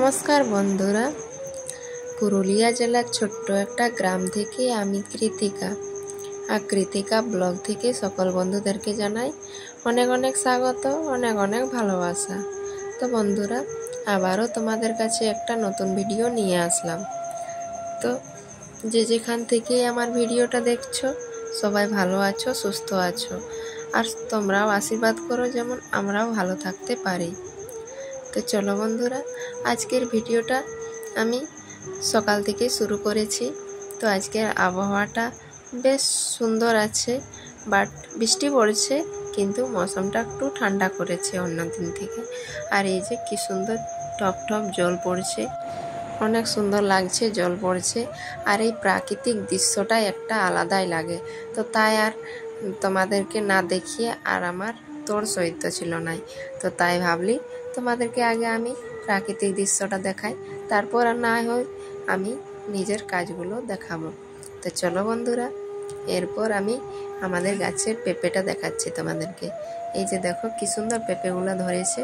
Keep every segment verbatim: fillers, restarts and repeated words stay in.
নমস্কার বন্ধুরা, পুরুলিয়া জেলার ছোট্ট একটা গ্রাম থেকে আমি কৃতিকা আর কৃতিকা ব্লগ থেকে সকল বন্ধুদেরকে জানাই অনেক অনেক স্বাগত, অনেক অনেক ভালোবাসা। তো বন্ধুরা, আবারও তোমাদের কাছে একটা নতুন ভিডিও নিয়ে আসলাম। তো যে যেখান থেকে আমার ভিডিওটা দেখছো সবাই ভালো আছো, সুস্থ আছো, আর তোমরাও আশীর্বাদ করো যেমন আমরাও ভালো থাকতে পারি। তো চলো বন্ধুরা, আজকের ভিডিওটা আমি সকাল থেকে শুরু করেছি। তো আজকের আবহাওয়াটা বেশ সুন্দর আছে, বাট বৃষ্টি পড়ছে, কিন্তু মৌসুমটা একটু ঠান্ডা করেছে অন্য দিন থেকে। আর এই যে কি সুন্দর টপ টপ জল পড়ছে, অনেক সুন্দর লাগছে জল পড়ছে। আর এই প্রাকৃতিক দৃশ্যটা একটা আলাদাই লাগে। তো তাই আর তোমাদেরকে না দেখিয়ে আর আমার তোর সহিত ছিল নাই। তো তাই ভাবলি তোমাদেরকে আগে আমি প্রাকৃতিক দৃশ্যটা দেখাই, তারপর আর না হয় আমি নিজের কাজগুলো দেখাবো। তো চলো বন্ধুরা, এরপর আমি আমাদের গাছের পেঁপেটা দেখাচ্ছি তোমাদেরকে। এই যে দেখো কি সুন্দর পেঁপেগুলো ধরেছে,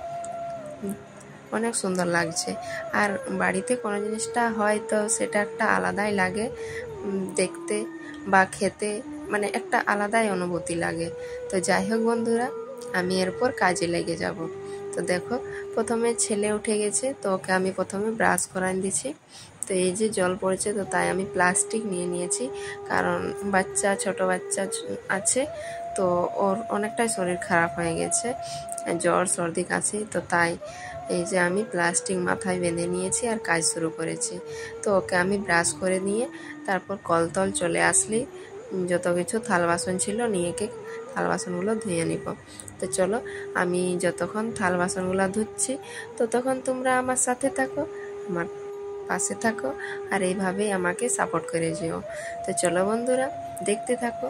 অনেক সুন্দর লাগছে। আর বাড়িতে কোনো জিনিসটা হয় তো সেটা একটা আলাদাই লাগে দেখতে বা খেতে, মানে একটা আলাদাই অনুভূতি লাগে। তো যাই হোক বন্ধুরা, আমি এরপর কাজে লেগে যাব। তো দেখো, প্রথমে ছেলে উঠে গেছে, তো ওকে আমি প্রথমে ব্রাশ করান দিছি। তো এই যে জল পড়েছে, তো তাই আমি প্লাস্টিক নিয়ে নিয়েছি, কারণ বাচ্চা ছোট বাচ্চা আছে, তো ওর অনেকটাই শরীর খারাপ হয়ে গেছে, জ্বর সর্দি কাশি। তো তাই এই যে আমি প্লাস্টিক মাথায় বেঁধে নিয়েছি আর কাজ শুরু করেছি। তো ওকে আমি ব্রাশ করে নিয়ে তারপর কলতল চলে আসলি, যত কিছু থাল বাসন ছিল নিয়ে কে থাল বাসনগুলো ধুয়ে নিব। তো চলো, আমি যতক্ষণ থাল বাসনগুলো ধুচ্ছি ততক্ষণ তোমরা আমার সাথে থাকো, আমার পাশে থাকো, আর এইভাবেই আমাকে সাপোর্ট করে যেও। তো চলো বন্ধুরা, দেখতে থাকো।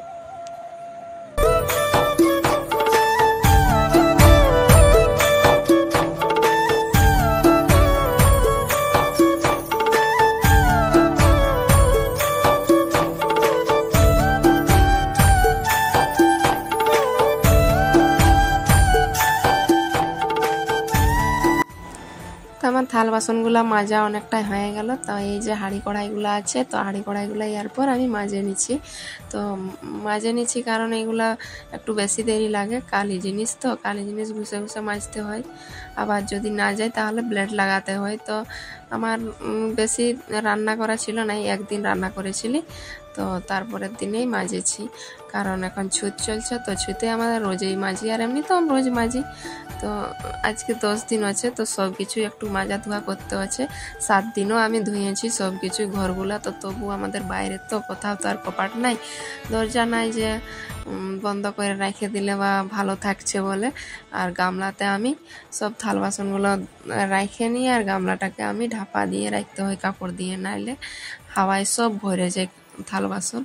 আমার থাল বাসনগুলো মাজা অনেকটাই হয়ে গেল। তো এই যে হাঁড়ি কড়াইগুলো আছে, তো হাঁড়ি কড়াইগুলো এরপর আমি মাজে নিচ্ছি। তো মাজে নিচ্ছি কারণ এগুলা একটু বেশি দেরি লাগে, কালি জিনিস তো, কালি জিনিস ঘুষে ঘুষে মাজতে হয়। আবার যদি না যায় তাহলে ব্লেড লাগাতে হয়। তো আমার বেশি রান্না করা ছিল না, একদিন রান্না করেছিলি, তো তারপরের দিনেই মাজেছি, কারণ এখন ছুত চলছে, তো ছুতে আমাদের রোজই মাজি, আর এমনি তো আমি রোজ মাজি। তো আজকে দশ দিন আছে, তো সব কিছু একটু মাজা ধোয়া করতে আছে। সাত দিনও আমি ধুয়েছি সব কিছু ঘরগুলা। তো তবু আমাদের বাইরে তো কোথাও তো আর কপাট নাই, দরজা নাই যে বন্ধ করে রেখে দিলে বা ভালো থাকছে বলে। আর গামলাতে আমি সব থাল বাসনগুলো রেখে নিয়ে আর গামলাটাকে আমি ঢাপা দিয়ে রাখতে হয় কাপড় দিয়ে, নাইলে হাওয়ায় সব ভরে যায় থাল বাসন।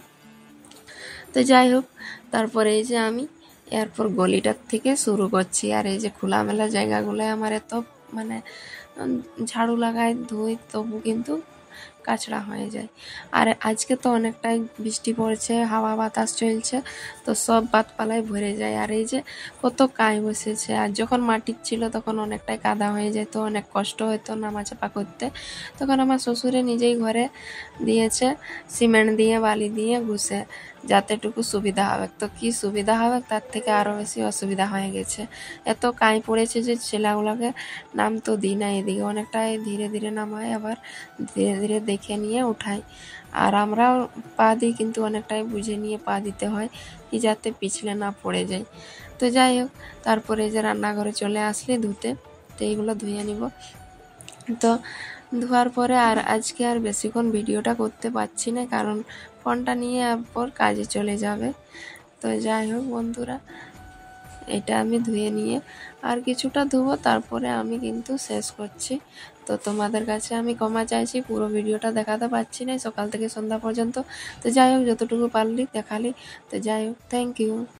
তো যাই হোক, তারপরে এই যে আমি এরপর গলিটার থেকে শুরু করছি। আর এই যে খোলামেলা জায়গাগুলো আমার এত মানে ঝাড়ু লাগাই ধুই, তবু কিন্তু কাচড়া হয়ে যায়। আর আজকে তো অনেকটাই বৃষ্টি পড়ছে, হাওয়া বাতাস চলছে, তো সব পাতপালায় ভরে যায়। আর এই যে কত কাই বসেছে, আর যখন মাটির ছিল তখন অনেকটাই কাদা হয়ে যেত, অনেক কষ্ট হতো নামা চাপা করতে। তখন আমার শ্বশুরে নিজেই ঘরে দিয়েছে সিমেন্ট দিয়ে বালি দিয়ে ঘুষে, যাতেটুকু সুবিধা হবে। তো কি সুবিধা হবে, তার থেকে আরও বেশি অসুবিধা হয়ে গেছে। এত কাই পড়েছে যে ছেলেগুলোকে নাম তো দিই না, এদিকে অনেকটাই ধীরে ধীরে নামায়, আবার ধীরে ধীরে দেখে নিয়ে উঠাই। আর আমরাও পা দিই, কিন্তু অনেকটাই বুঝে নিয়ে পা দিতে হয়, কি যাতে পিছলে না পড়ে যায়। তো যাই হোক, তারপরে যে রান্নাঘরে চলে আসলে ধুতে, তো এইগুলো ধুয়ে নিব। তো ধোয়ার পরে আর আজকে আর বেশিক্ষণ ভিডিওটা করতে পারছি না, কারণ ফোনটা নিয়ে এরপর কাজে চলে যাবে। তো যাই হোক বন্ধুরা, এটা আমি ধুয়ে নিয়ে আর কিছুটা ধুবো, তারপরে আমি কিন্তু শেষ করছি। তো তোমাদের কাছে আমি ক্ষমা চাইছি, পুরো ভিডিওটা দেখাতে পারছি না সকাল থেকে সন্ধ্যা পর্যন্ত। তো যাই হোক, যতটুকু পারলি দেখালি। তো যাই হোক, থ্যাংক ইউ।